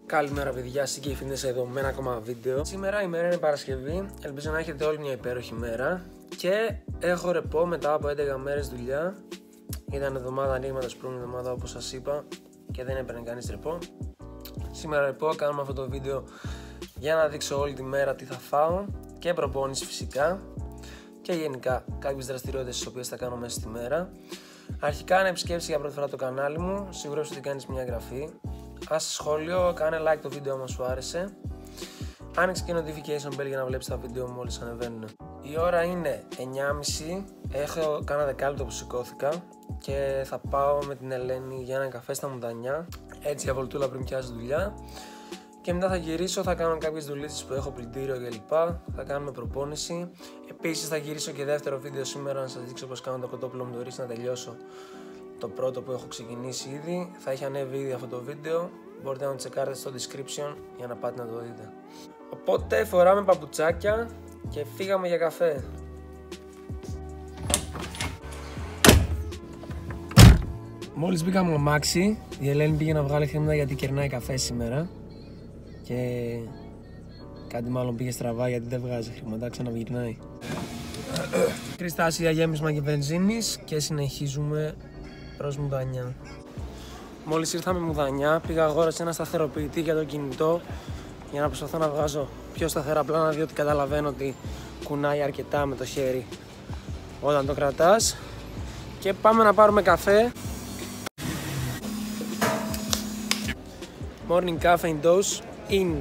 Καλημέρα παιδιά, συγκεκριμένες εδώ με ένα ακόμα βίντεο. Σήμερα η μέρα είναι Παρασκευή, ελπίζω να έχετε όλοι μια υπέροχη μέρα. Και έχω ρεπό μετά από 11 μέρες δουλειά. Ήταν εβδομάδα ανοίγματος προηγούμενη εβδομάδα όπως σας είπα και δεν έπαιρνε κανείς ρεπό. Σήμερα ρεπό, κάνουμε αυτό το βίντεο για να δείξω όλη τη μέρα τι θα φάω και προπόνηση φυσικά. Και γενικά κάποιες δραστηριότητες τις οποίες θα κάνω μέσα στη μέρα. Αρχικά αν επισκέψεις για πρώτη φορά το κανάλι μου, σίγουρα ότι κάνεις μια εγγραφή. Άσε σχόλιο, κάνε like το βίντεο άμα σου άρεσε. Άνοιξε και notification bell για να βλέπεις τα βίντεο μου μόλις ανεβαίνουν. Η ώρα είναι 9.30, έχω κάνα δεκάλεπτο που σηκώθηκα και θα πάω με την Ελένη για ένα καφέ στα Μουδανιά, έτσι για βολτούλα πριν πιάσει δουλειά. Και μετά θα γυρίσω, θα κάνω κάποιες δουλίτσες που έχω πλυντήριο κλπ. Θα κάνουμε προπόνηση. Επίσης θα γυρίσω και δεύτερο βίντεο σήμερα να σας δείξω πως κάνω το κοτόπουλο με το ρύζι να τελειώσω το πρώτο που έχω ξεκινήσει ήδη. Θα έχει ανέβει ήδη αυτό το βίντεο, μπορείτε να το τσεκάρετε στο description για να πάτε να το δείτε. Οπότε φοράμε παπουτσάκια και φύγαμε για καφέ. Μόλις μπήκαμε αμάξι, η Ελένη πήγε να βγάλει χρήματα γιατί κερνάει καφέ σήμερα. Και κάτι μάλλον πήγε στραβά γιατί δεν βγάζει χρήματα, ξαναβγυρνάει. Κρυστάσια γέμισμα και βενζίνης και συνεχίζουμε προς Μουδανιά. Μόλις ήρθαμε Μουδανιά, πήγα αγόρασα ένα σταθεροποιητή για το κινητό για να προσπαθώ να βγάζω πιο σταθερά πλάνα, διότι καταλαβαίνω ότι κουνάει αρκετά με το χέρι όταν το κρατάς. Και πάμε να πάρουμε καφέ. Morning caffeine dose in.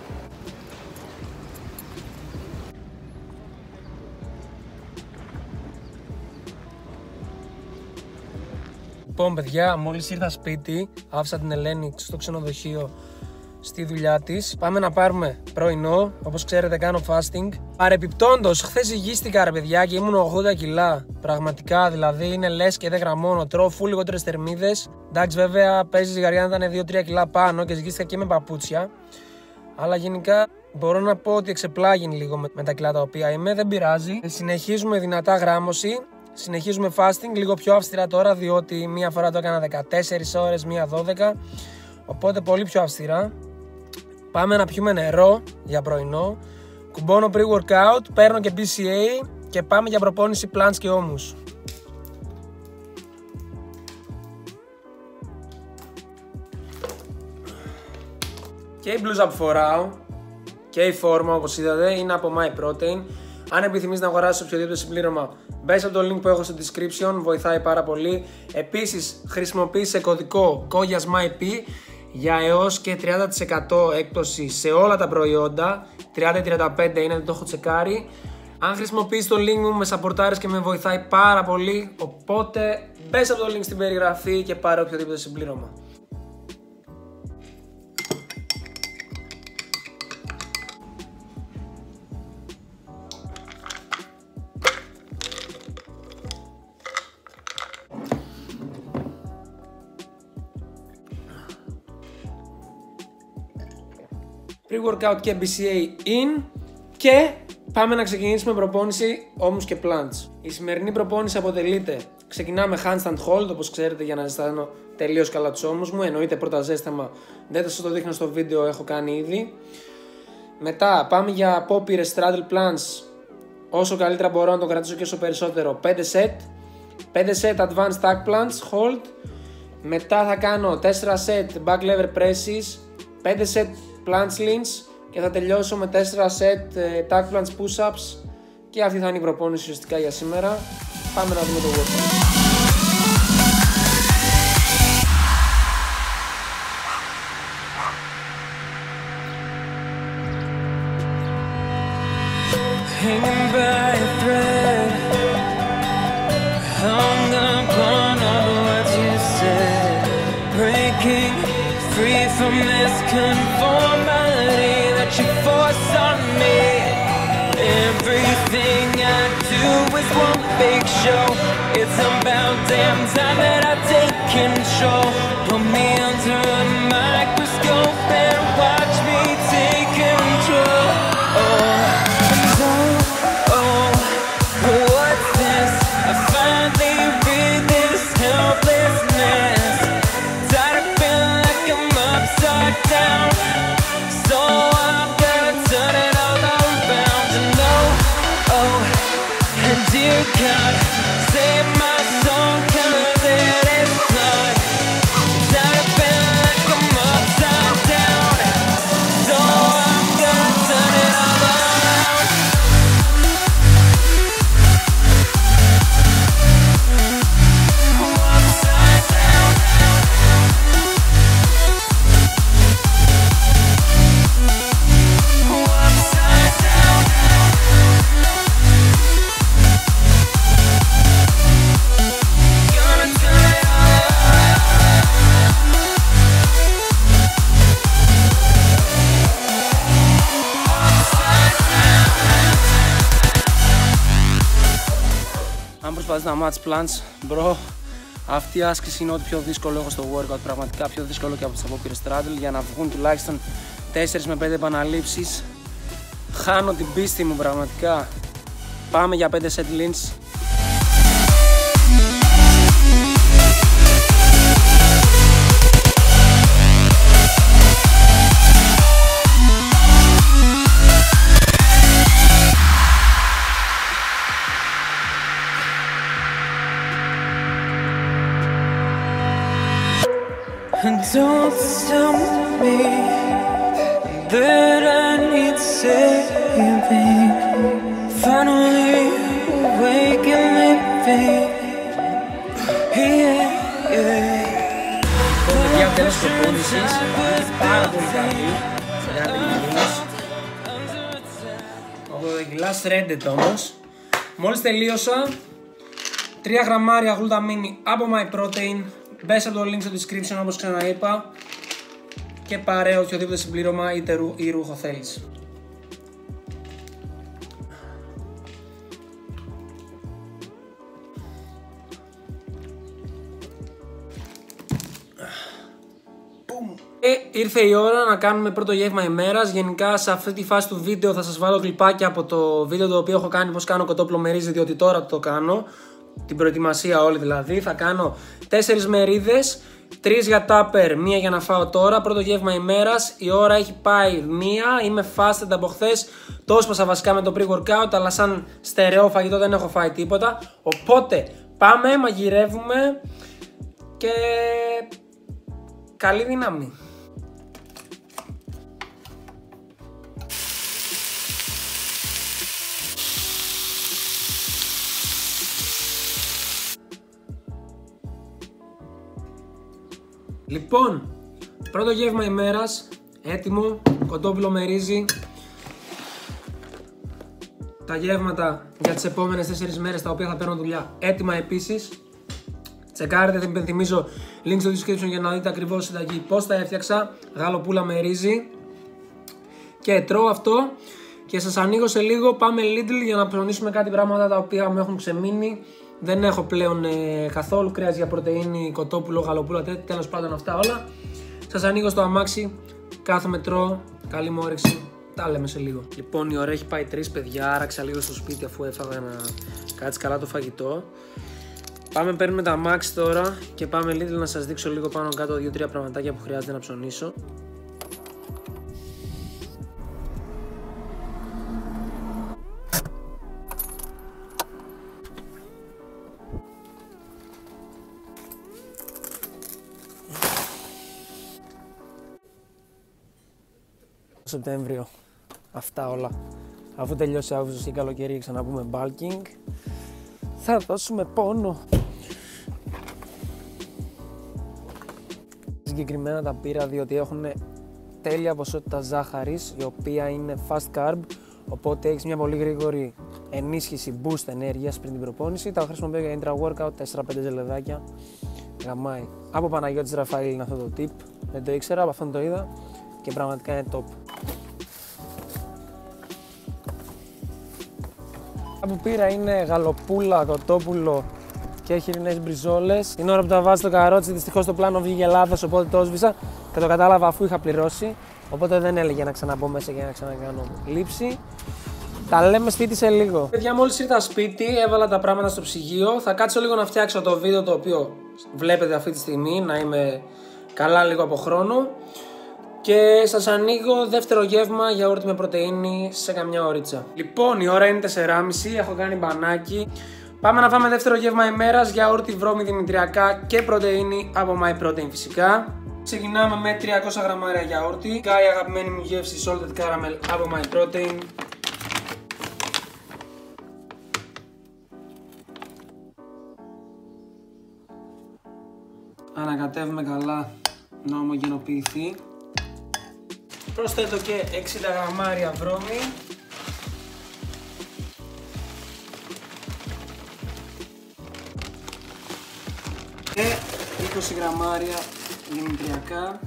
Λοιπόν παιδιά, μόλις ήρθα σπίτι, άφησα την Ελένη στο ξενοδοχείο στη δουλειά της. Πάμε να πάρουμε πρωινό, όπως ξέρετε κάνω fasting. Παρεπιπτόντως, χθες υγίστηκα ρε παιδιά και ήμουν 80 κιλά. Πραγματικά δηλαδή είναι λες και δεν γραμμώνω, τρώω φουλ λιγότερες θερμίδες. Εντάξει βέβαια παίζει ζυγαριά να ήταν 2-3 κιλά πάνω και ζυγίστηκα και με παπούτσια. Αλλά γενικά μπορώ να πω ότι εξεπλάγει λίγο με τα κιλά τα οποία είμαι, δεν πειράζει. Συνεχίζουμε δυνατά γράμμωση. Συνεχίζουμε fasting, λίγο πιο αυστηρά τώρα, διότι μία φορά το έκανα 14 ώρες, μία 12, οπότε πολύ πιο αυστηρά. Πάμε να πιούμε νερό για πρωινό, κουμπώνω pre-workout, παίρνω και BCA και πάμε για προπόνηση planks και ώμους. Και η μπλούζα που φοράω και η φόρμα όπως είδατε είναι από My Protein. Αν επιθυμείς να αγοράσεις οποιοδήποτε συμπλήρωμα, μπες από το link που έχω στο description, βοηθάει πάρα πολύ. Επίσης, χρησιμοποίησε κωδικό KOGIASMYP για έως και 30% έκπτωση σε όλα τα προϊόντα. 30-35 είναι, δεν το έχω τσεκάρει. Αν χρησιμοποιείς το link μου, με σαπορτάρεις και με βοηθάει πάρα πολύ. Οπότε, μπες από το link στην περιγραφή και πάρε οποιοδήποτε συμπλήρωμα. Pre-workout και BCA in και πάμε να ξεκινήσουμε προπόνηση ώμους και planks. Η σημερινή προπόνηση αποτελείται, ξεκινάμε handstand hold όπως ξέρετε για να ζεστάνω τελείως καλά τους ώμους μου, εννοείται πρώτα ζέσταμα, δεν θα σας το δείχνω στο βίντεο, έχω κάνει ήδη. Μετά πάμε για απόπειρες straddle plunge, όσο καλύτερα μπορώ να το κρατήσω και όσο περισσότερο, 5 set. 5 set advanced tack plunge hold. Μετά θα κάνω 4 set back lever presses, 5 set planche leans και θα τελειώσω με 4 set tack planche push-ups και αυτή θα είναι η προπόνηση ουσιαστικά για σήμερα. Πάμε να δούμε το workout. Hanging by a thread, hung up on all the words you said, breaking free from this conformity that you force on me. Everything I do is one big show. It's about damn time that I take control. Put me under a microscope and watch me take control. What's this? I finally read this helplessness. Tired of feeling like I'm upside down. προσπαθείς να match plants, bro, αυτή η άσκηση είναι ό,τι πιο δύσκολο έχω στο workout. Πραγματικά πιο δύσκολο και από τις απόπειρες straddle. Για να βγουν τουλάχιστον 4 με 5 επαναλήψεις. Χάνω την πίστη μου πραγματικά. Πάμε για 5 set leans. Don't tell me that I need saving. Finally awake and living. Παιδιά, τέλος προπόνησης, πάρα πολύ καλή. 80 κιλά shredded όμως. Μόλις τελείωσα, 3 γραμμάρια γλουταμίνη από My Protein. Μπες από το link στο description όπως ξαναείπα και πάρε οποιοδήποτε συμπλήρωμα ή ρούχο θέλεις. Ήρθε η ώρα να κάνουμε πρώτο γεύμα ημέρας. Γενικά σε αυτή τη φάση του βίντεο θα σας βάλω κλιπάκια από το βίντεο το οποίο έχω κάνει πως κάνω κοτόπουλο με ρύζι, διότι τώρα το κάνω. Την προετοιμασία όλη δηλαδή. Θα κάνω 4 μερίδες, 3 για τάπερ, 1 για να φάω τώρα. Πρώτο γεύμα ημέρας. Η ώρα έχει πάει 1. Είμαι fasted από χθες. Το έσπασα βασικά με το pre-workout, αλλά σαν στερεό φαγητό δεν έχω φάει τίποτα. Οπότε πάμε, μαγειρεύουμε και καλή δύναμη. Λοιπόν, πρώτο γεύμα ημέρας, έτοιμο, κοτόπουλο με ρύζι. Τα γεύματα για τις επόμενες 4 μέρες τα οποία θα παίρνω δουλειά έτοιμα επίσης. Τσεκάρετε, δεν υπενθυμίζω, link στο description για να δείτε ακριβώς συνταγή πώς τα έφτιαξα. Γαλοπούλα με ρύζι. Και τρώω αυτό και σας ανοίγω σε λίγο. Πάμε Lidl για να ψωνίσουμε κάτι πράγματα τα οποία μου έχουν ξεμείνει. Δεν έχω πλέον καθόλου κρέας για πρωτεΐνη, κοτόπουλο, γαλοπούλα, τέλος πάντων αυτά όλα. Σας ανοίγω στο αμάξι, κάθομαι, τρώω, καλή μου όρεξη, τα λέμε σε λίγο. Λοιπόν, η ώρα έχει πάει 3 παιδιά, άραξα λίγο στο σπίτι αφού έφαγα να κάτσει καλά το φαγητό. Πάμε, παίρνουμε τα αμάξι τώρα και πάμε Lidl να σας δείξω λίγο πάνω κάτω 2-3 πραγματάκια που χρειάζεται να ψωνίσω. Σεπτέμβριο. Αυτά όλα. Αφού τελειώσει Αύγουστος και καλοκαίρι ξαναπούμε bulking, θα δώσουμε πόνο. Συγκεκριμένα τα πήρα διότι έχουν τέλεια ποσότητα ζάχαρης, η οποία είναι fast carb, οπότε έχεις μια πολύ γρήγορη ενίσχυση boost ενέργειας πριν την προπόνηση. Τα χρησιμοποιώ για intra-workout, 4-5 ζελεδάκια. Γαμάει. Από Παναγιώτης Ραφαήλ είναι αυτό το tip, δεν το ήξερα, από αυτόν το είδα και πραγματικά είναι top. Που πήρα είναι γαλοπούλα, κοτόπουλο και χοιρινές μπριζόλες. Την ώρα που τα βάζω στο καρότσι, δυστυχώς το πλάνο βγήκε λάθος, οπότε το έσβησα και το κατάλαβα αφού είχα πληρώσει. Οπότε δεν έλεγε να ξαναμπω μέσα και να ξανακάνω λήψη. Τα λέμε σπίτι σε λίγο. Παιδιά, μόλις ήρθα σπίτι, έβαλα τα πράγματα στο ψυγείο. Θα κάτσω λίγο να φτιάξω το βίντεο το οποίο βλέπετε αυτή τη στιγμή, να είμαι καλά λίγο από χρόνο. Και σας ανοίγω δεύτερο γεύμα γιαούρτι με πρωτεΐνη σε καμιά ωρίτσα. Λοιπόν, η ώρα είναι 4:30, έχω κάνει μπανάκι. Πάμε να φάμε δεύτερο γεύμα ημέρας, γιαούρτι βρώμη δημητριακά και πρωτεΐνη από My Protein φυσικά. Ξεκινάμε με 300 γραμμάρια γιαούρτι. Η αγαπημένη μου γεύση salted caramel από My Protein. Ανακατεύουμε καλά να ομογενοποιηθεί. Προσθέτω και 60 γραμμάρια βρώμη. Και 20 γραμμάρια δημητριακά.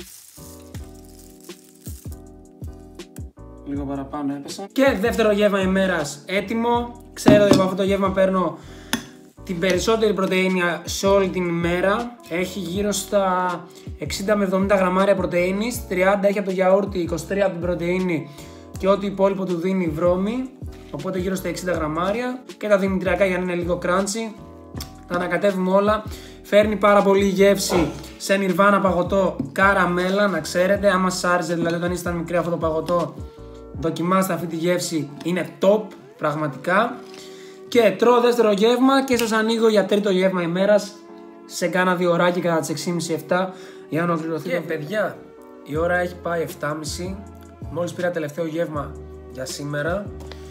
Λίγο παραπάνω έπεσα. Και δεύτερο γεύμα ημέρας έτοιμο. Ξέρω ότι από αυτό το γεύμα παίρνω την περισσότερη πρωτεΐνη σε όλη την ημέρα. Έχει γύρω στα 60 με 70 γραμμάρια πρωτεΐνης, 30 έχει από το γιαούρτι, 23 από την πρωτεΐνη και ό,τι υπόλοιπο του δίνει η βρώμη, οπότε γύρω στα 60 γραμμάρια. Και τα δημητριακά για να είναι λίγο crunchy. Τα ανακατεύουμε όλα. Φέρνει πάρα πολύ γεύση σε νιρβάνα παγωτό καραμέλα, να ξέρετε. Άμα σας άρεσε δηλαδή όταν ήσταν μικροί αυτό το παγωτό, δοκιμάστε αυτή τη γεύση, είναι top πραγματικά. Και τρώω δεύτερο γεύμα και σας ανοίγω για τρίτο γεύμα ημέρας σε κάνα 2 ωράκι κατά τις 6.30-7 για να ολοκληρωθεί. Και παιδιά, η ώρα έχει πάει 7.30. Μόλις πήρα τελευταίο γεύμα για σήμερα.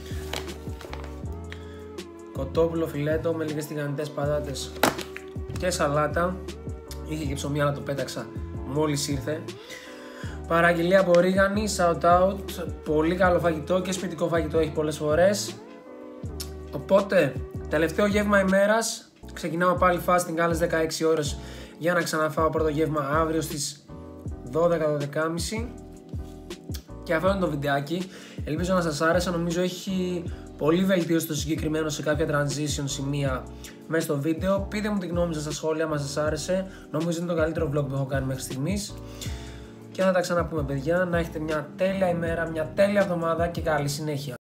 Κοτόπουλο φιλέτο με λίγες τηγανιτές πατάτες και σαλάτα. Είχε και ψωμί αλλά το πέταξα μόλις ήρθε. Παραγγελία από Ρίγανη, shout out. Πολύ καλό φαγητό και σπιτικό φαγητό έχει πολλές φορές. Οπότε, τελευταίο γεύμα ημέρας. Ξεκινάω πάλι fasting άλλες 16 ώρες για να ξαναφάω πρώτο γεύμα αύριο στις 12-12.30. Και αυτό είναι το βιντεάκι. Ελπίζω να σας άρεσε. Νομίζω έχει πολύ βελτίωση το συγκεκριμένο σε κάποια transition σημεία μέσα στο βίντεο. Πείτε μου τη γνώμη σας στα σχόλια αν σας άρεσε. Νομίζω είναι το καλύτερο vlog που έχω κάνει μέχρι στιγμής. Και θα τα ξαναπούμε παιδιά. Να έχετε μια τέλεια ημέρα, μια τέλεια εβδομάδα και καλή συνέχεια.